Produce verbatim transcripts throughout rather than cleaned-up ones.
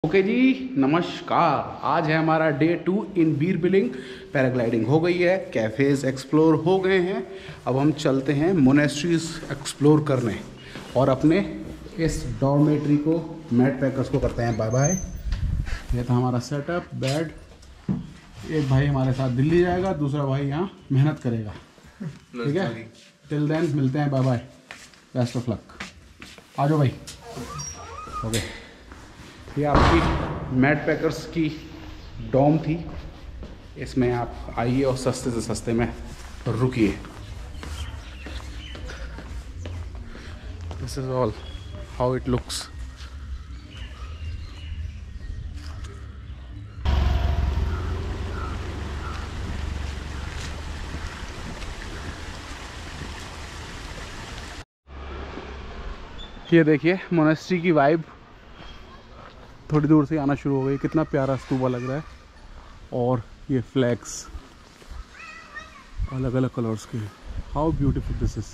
Okay जी, नमस्कार। आज है हमारा day two in Bir Billing. Paragliding हो गई है, कैफ़ेज़ एक्सप्लोर हो गए हैं। अब हम चलते हैं मोनेस्ट्रीज एक्सप्लोर करने और अपने इस डॉर्मेट्री को, मैट पैकर्स को करते हैं बाय बाय। ये था हमारा सेटअप, बेड। एक भाई हमारे साथ दिल्ली जाएगा, दूसरा भाई यहाँ मेहनत करेगा। ठीक है, टिल देन मिलते हैं, bye bye, best of luck. आ जाओ भाई। ओके, ये आपकी मैट पैकर्स की डॉम थी। इसमें आप आइए और सस्ते से सस्ते में रुकिए। This is all how it looks. ये देखिए मोनेस्ट्री की वाइब थोड़ी दूर से आना शुरू हो गई। कितना प्यारा स्तूपा लग रहा है। और ये फ्लैग्स अलग अलग कलर्स के, हाउ ब्यूटीफुल दिस इज।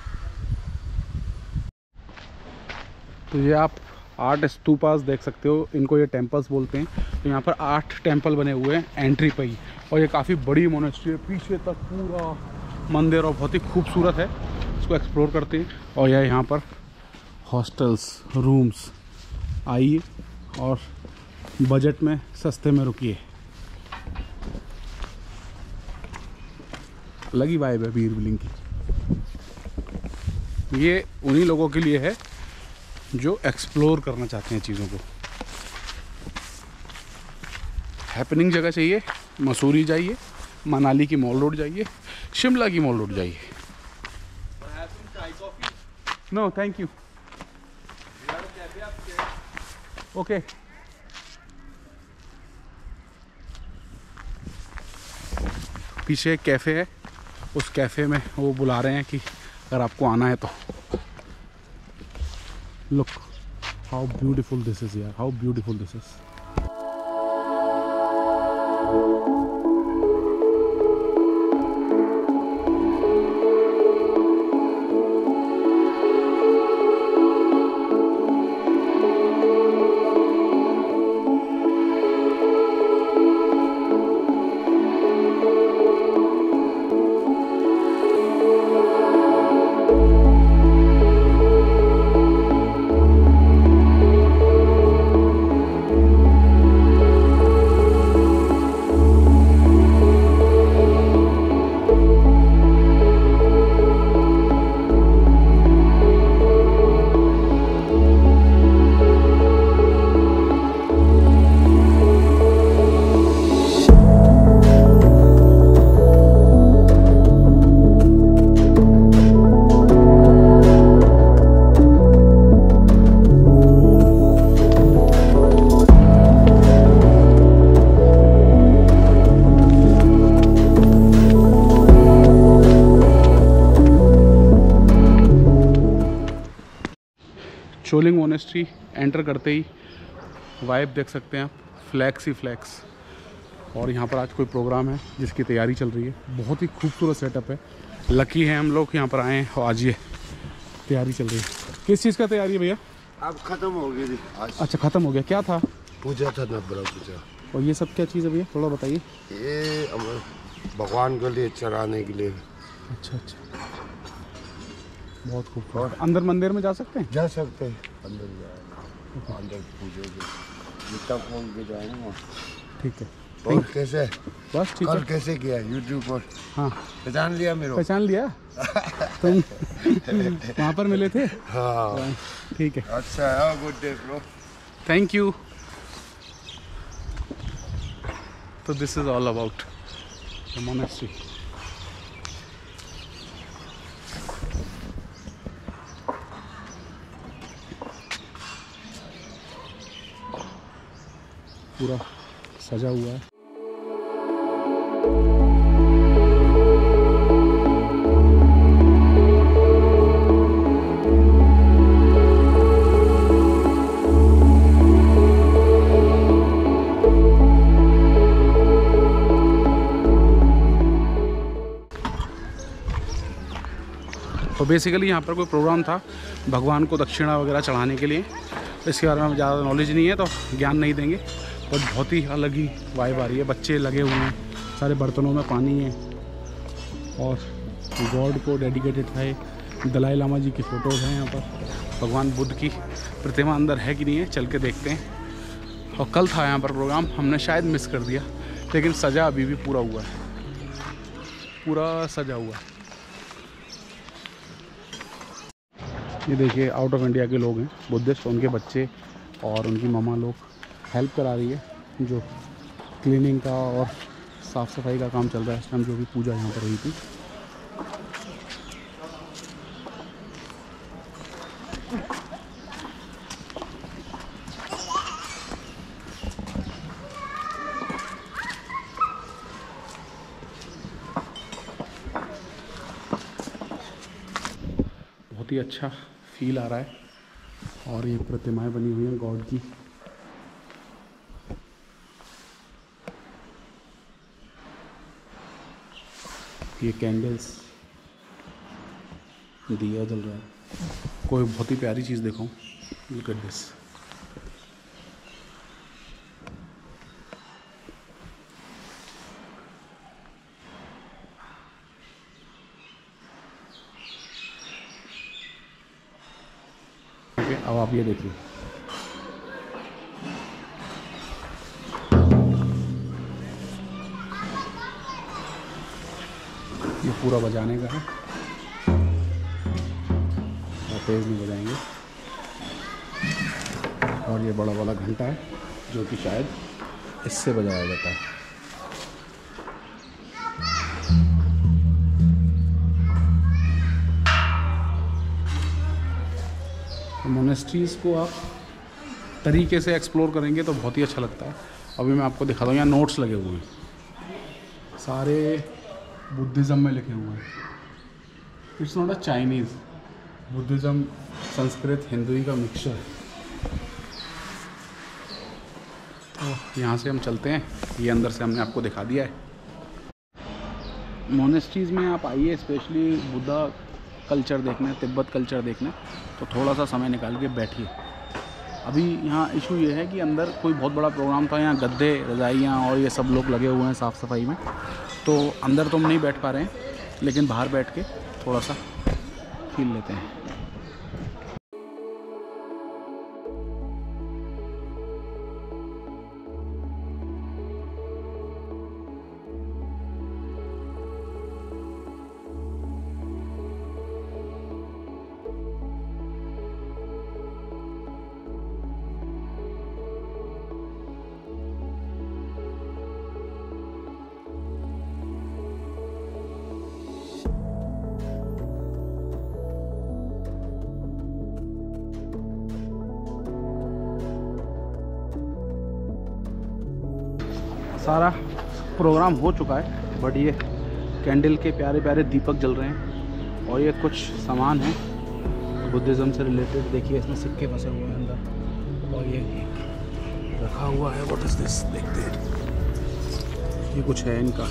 तो ये आप आठ स्तूपास देख सकते हो, इनको ये टेम्पल्स बोलते हैं। तो यहाँ पर आठ टेम्पल बने हुए हैं एंट्री पे ही। और ये काफ़ी बड़ी मोनेस्ट्री है, पीछे तक पूरा मंदिर और बहुत ही खूबसूरत है। इसको एक्सप्लोर करते हैं। और यह यहाँ पर हॉस्टल्स, रूम्स। आइए और बजट में सस्ते में रुकिए। अलग ही वाइब है बीर बिलिंग की। ये उन्हीं लोगों के लिए है जो एक्सप्लोर करना चाहते हैं चीज़ों को। हैपनिंग जगह चाहिए, मसूरी जाइए, मनाली की मॉल रोड जाइए, शिमला की मॉल रोड जाइए। No thank you. ओके, पीछे एक कैफ़े है, उस कैफ़े में वो बुला रहे हैं कि अगर आपको आना है तो। Look how beautiful this is यार, how beautiful this is. Sholing monastery enter करते ही वाइब देख सकते हैं आप, फ्लैक्स ही फ्लैक्स। और यहाँ पर आज कोई प्रोग्राम है जिसकी तैयारी चल रही है। बहुत ही खूबसूरत सेटअप है। लकी है हम लोग यहाँ पर आए हैं। और आज ये तैयारी चल रही है। किस चीज़ का तैयारी है भैया? अब खत्म हो गई थी आज। अच्छा, ख़त्म हो गया। क्या था? पूजा था ना, बड़ा पूजा। और ये सब क्या चीज़ है भैया, थोड़ा बताइए। ये भगवान के लिए चढ़ाने के लिए। अच्छा अच्छा, बहुत खूबसूरत। अंदर मंदिर में जा सकते हैं? जा सकते हैं, अंदर जाए, अंदर पूजे जितना खोल के जाए ना। ठीक है। और कैसे? बस ठीक है। कैसे किया यूट्यूब पर? हाँ, पहचान लिया मेरे को? पहचान लिया। तुम वहाँ पर मिले थे? हाँ, ठीक है। अच्छा, good day bro. Thank you. तो this is all about the monastery. पूरा सजा हुआ है। तो बेसिकली यहाँ पर कोई प्रोग्राम था भगवान को दक्षिणा वगैरह चढ़ाने के लिए, इसके बारे में हमें ज़्यादा नॉलेज नहीं है तो ज्ञान नहीं देंगे, बट बहुत ही अलग ही वाइब आ रही है। बच्चे लगे हुए हैं, सारे बर्तनों में पानी है और गॉड को डेडिकेटेड है। दलाई लामा जी की फ़ोटोज़ हैं यहाँ पर। भगवान बुद्ध की प्रतिमा अंदर है कि नहीं है, चल के देखते हैं। और कल था यहाँ पर प्रोग्राम, हमने शायद मिस कर दिया, लेकिन सजा अभी भी पूरा हुआ है, पूरा सजा हुआ है। ये देखिए आउट ऑफ इंडिया के लोग हैं, बुद्धिस्ट, उनके बच्चे और उनकी मामा लोग हेल्प करा रही है, जो क्लीनिंग का और साफ़ सफाई का काम चल रहा है इस टाइम, जो भी पूजा यहाँ पर हुई थी। बहुत ही अच्छा फील आ रहा है। और ये प्रतिमाएं बनी हुई हैं गॉड की। ये कैंडल्स, दिया जल रहा है। कोई बहुत ही प्यारी चीज़ देखो, लुक एट दिस। अब आप ये देखिए, ये पूरा बजाने का है और तेज़ नहीं बजाएंगे। और ये बड़ा वाला घंटा है जो कि शायद इससे बजाया जाता है। मोनेस्ट्रीज़ को आप तरीके से एक्सप्लोर करेंगे तो बहुत ही अच्छा लगता है। अभी मैं आपको दिखाता हूँ, यहाँ नोट्स लगे हुए हैं, सारे बुद्धिज़्म में लिखे हुए हैं। It's not a Chinese, Buddhism Sanskrit हिंदुई का मिक्सचर है। तो यहाँ से हम चलते हैं, ये अंदर से हमने आपको दिखा दिया है। मोनेस्ट्रीज़ में आप आइए, स्पेशली बुद्धा कल्चर देखने, तिब्बत कल्चर देखने, तो थोड़ा सा समय निकाल के बैठिए। अभी यहाँ इशू ये है कि अंदर कोई बहुत बड़ा प्रोग्राम था, यहाँ गद्दे, रज़ाइयाँ और ये सब लोग लगे हुए हैं साफ़ सफाई में, तो अंदर तो हम नहीं बैठ पा रहे हैं, लेकिन बाहर बैठ के थोड़ा सा फील लेते हैं। सारा प्रोग्राम हो चुका है, बट ये कैंडल के प्यारे प्यारे दीपक जल रहे हैं। और ये कुछ सामान है बुद्धिज़्म से रिलेटेड, देखिए इसमें सिक्के फंसे हुए हैं अंदर, और ये रखा हुआ है। व्हाट इज़ दिस, देखते हैं, ये कुछ है इनका।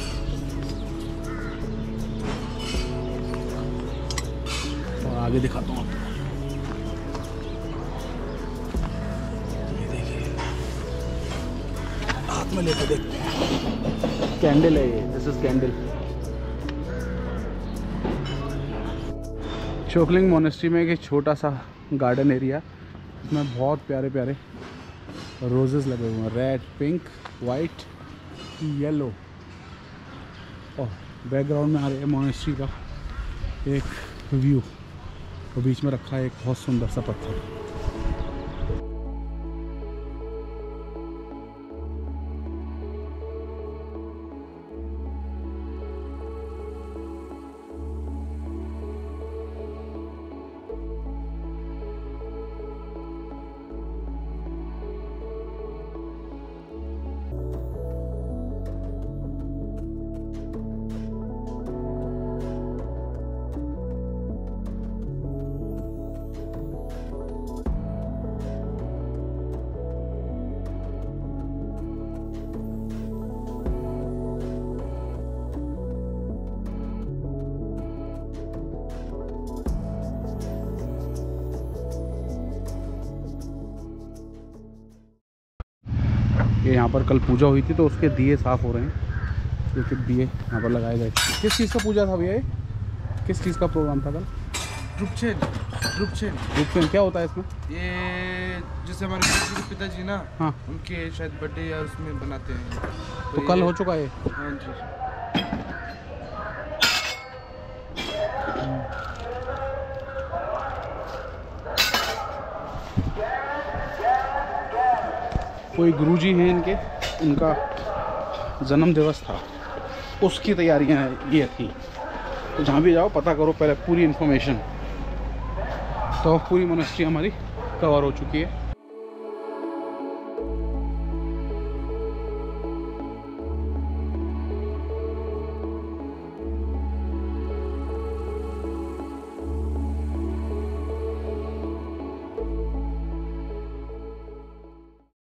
और आगे दिखाता हूँ आपको, ये देखिए हाथ में लेकर देखते हैं। कैंडल है ये, this is candle. Chokling monastery में एक छोटा सा गार्डन एरिया, इसमें बहुत प्यारे प्यारे रोजेस लगे हुए हैं, रेड, पिंक, वाइट, येलो। और बैकग्राउंड में आ रही है मोनेस्ट्री का एक व्यू, और बीच में रखा है एक बहुत सुंदर सा पत्थर। ये यहाँ पर कल पूजा हुई थी तो उसके दिए साफ़ हो रहे हैं। देखिए दिए यहाँ पर लगाए गए। किस चीज़ का पूजा था भैया ये? किस चीज़ का प्रोग्राम था कल? Group chain group chain group chain क्या होता है इसमें? ये जैसे हमारे पिताजी के पिताजी ना, हाँ, उनके शायद बर्थडे या उसमें बनाते हैं। तो, तो कल हो चुका है। हाँ जी। कोई गुरुजी हैं इनके, उनका जन्म दिवस था, उसकी तैयारियां ये थी। तो जहाँ भी जाओ पता करो पहले पूरी इन्फॉर्मेशन। तो पूरी मोनेस्ट्री हमारी कवर हो चुकी है।